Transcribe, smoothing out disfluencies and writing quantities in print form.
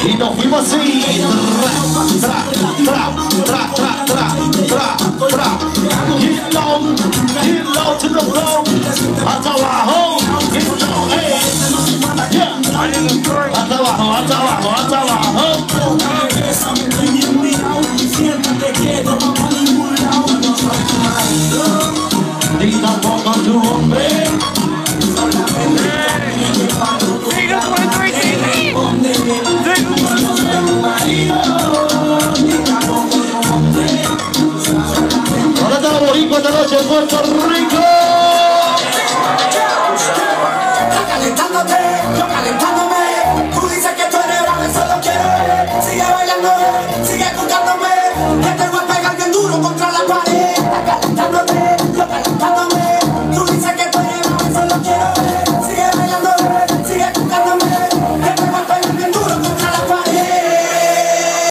y nos fuimos así. Get low to the floor. Hasta abajo, get low, hey. Yeah. Hasta abajo, hasta abajo, hasta abajo.